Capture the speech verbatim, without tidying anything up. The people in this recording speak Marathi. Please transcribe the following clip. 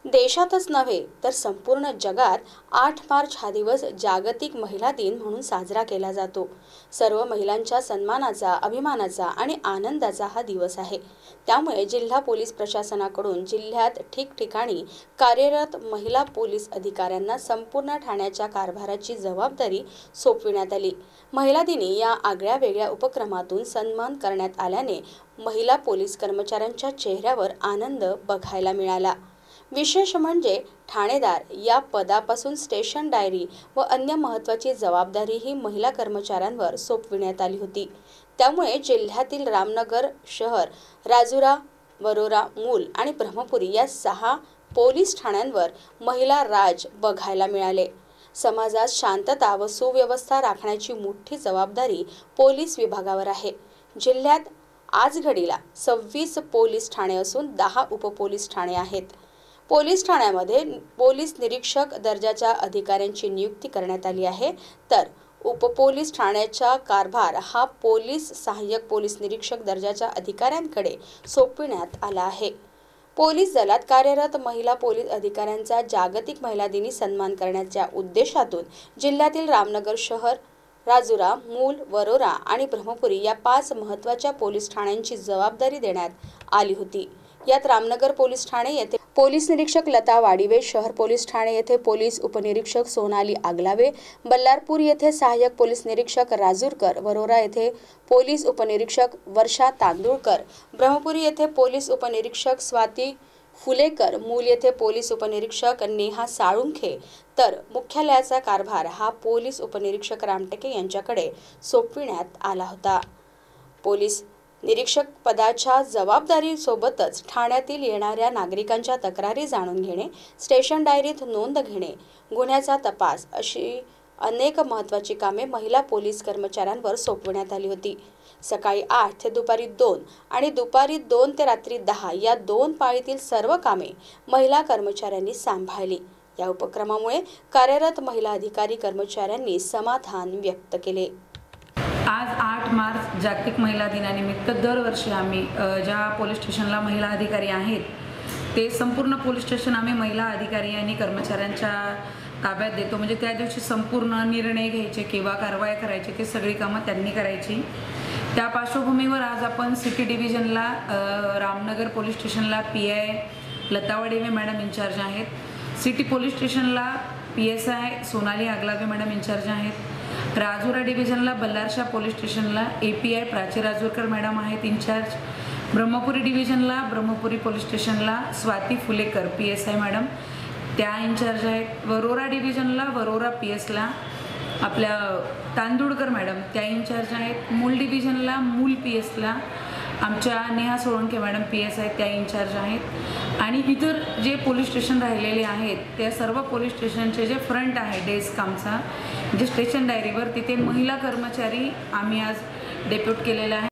देशातच नव्हे तर संपूर्ण जगात आठ मार्च हा दिवस जागतिक महिला दिन म्हणून साजरा केला जातो। सर्व महिलांच्या सन्मानाचा, अभिमानाचा आणि आनंदाचा हा दिवस आहे। त्यामुळे जिल्हा पोलीस प्रशासनाकडून जिल्ह्यात ठिकठिकाणी कार्यरत महिला पोलीस अधिकाऱ्यांना संपूर्ण ठाण्याच्या कारभाराची जबाबदारी सोपविण्यात आली। महिला दिनी या आगळ्या वेगळ्या उपक्रमातून सन्मान करण्यात आल्याने महिला पोलीस कर्मचाऱ्यांच्या चेहऱ्यावर आनंद बघायला मिळाला। विशेष म्हणजे ठाणेदार या पदापासून स्टेशन डायरी व अन्य महत्त्वाची जबाबदारी ही महिला कर्मचाऱ्यांवर सोपविण्यात आली होती। त्यामुळे जिल्ह्यातील रामनगर शहर, राजुरा, वरोरा, मूल आणि ब्रह्मपुरी या सहा पोलीस ठाण्यांवर महिला राज बघायला मिळाले। समाजात शांतता व सुव्यवस्था राखण्याची मोठी जबाबदारी पोलीस विभागावर आहे। जिल्ह्यात आज घडीला सव्वीस पोलीस ठाणे असून दहा उपपोलीस ठाणे आहेत। पोलीस ठाण्यामध्ये पोलीस निरीक्षक दर्जाच्या अधिकाऱ्यांची नियुक्ती करण्यात आली आहे, तर उपपोलीस ठाण्याचा कारभार हा पोलीस सहाय्यक पोलीस निरीक्षक दर्जाच्या अधिकाऱ्यांकडे सोपविण्यात आला आहे। पोलीस दलात कार्यरत महिला पोलीस अधिकाऱ्यांचा जागतिक महिला दिनी सन्मान करण्याच्या उद्देशातून जिल्ह्यातील रामनगर शहर, राजुरा, मूल, वरोरा आणि ब्रह्मपुरी या पाच महत्त्वाच्या पोलीस ठाण्यांची जबाबदारी देण्यात आली होती। यात रामनगर पोलीस ठाणे येथे पोलीस निरीक्षक लता वाडिवे, शहर पोलीस ठाणे येथे पोलीस उपनिरीक्षक सोनाली आगलावे, बल्लारपूर येथे सहाय्यक पोलीस निरीक्षक राजूरकर, वरोरा येथे पोलीस उपनिरीक्षक वर्षा तांदुळकर, ब्रह्मपुरी येथे पोलीस उपनिरीक्षक स्वाती फुलेकर, मूल येथे पोलीस उपनिरीक्षक नेहा साळुंखे, तर मुख्यालयाचा कारभार हा पोलीस उपनिरीक्षक रामटेके यांच्याकडे सोपविण्यात आला होता। पोलीस निरीक्षक पदाच्या जबाबदारीसोबतच ठाण्यातील येणाऱ्या नागरिकांच्या तक्रारी जाणून घेणे, स्टेशन डायरीत नोंद घेणे, गुन्ह्याचा तपास अशी अनेक महत्त्वाची कामे महिला पोलीस कर्मचाऱ्यांवर सोपविण्यात आली होती। सकाळी आठ ते दुपारी दोन आणि दुपारी दोन ते रात्री दहा या दोन पाळीतील सर्व कामे महिला कर्मचाऱ्यांनी सांभाळली। या उपक्रमामुळे कार्यरत महिला अधिकारी कर्मचाऱ्यांनी समाधान व्यक्त केले। आज आठ मार्च जागतिक महिला दिनानिमित्त दरवर्षी आम्ही ज्या पोलीस स्टेशनला महिला अधिकारी आहेत ते संपूर्ण पोलीस स्टेशन आम्ही महिला अधिकारी आणि कर्मचाऱ्यांच्या ताब्यात देतो। म्हणजे त्या दिवशी संपूर्ण निर्णय घ्यायचे किंवा कारवाई करायची ते सगळी कामं त्यांनी करायची। त्या पार्श्वभूमीवर आज आपण सिटी डिव्हिजनला रामनगर पोलीस स्टेशनला P I Lata Wadiwe madam incharge आहेत, सिटी पोलीस स्टेशनला P S I Sonali Aglawe madam incharge आहेत, राजुरा डिव्हिजनला बल्लारशा पोलीस स्टेशनला A P I Prachi Rajurkar madam आहेत इंचार्ज, ब्रह्मपुरी डिव्हिजनला ब्रह्मपुरी पोलीस स्टेशनला Swati Phulekar P S I madam त्या इंचार्ज आहेत, वरोरा डिव्हिजनला वरोरा पी एसला आपल्या तांदुळकर मॅडम त्या इंचार्ज आहेत, मूल डिव्हिजनला मूल पी एसला आमच्या Neha Solanke madam P S आहेत त्या इंचार्ज आहेत। आणि इतर जे पोलीस स्टेशन राहिलेले आहेत त्या सर्व पोलीस स्टेशनचे जे फ्रंट आहे डेस्क आमचा जे स्टेशन डायरीवर तिथे महिला कर्मचारी आम्ही आज डेप्यूट केलेला आहे।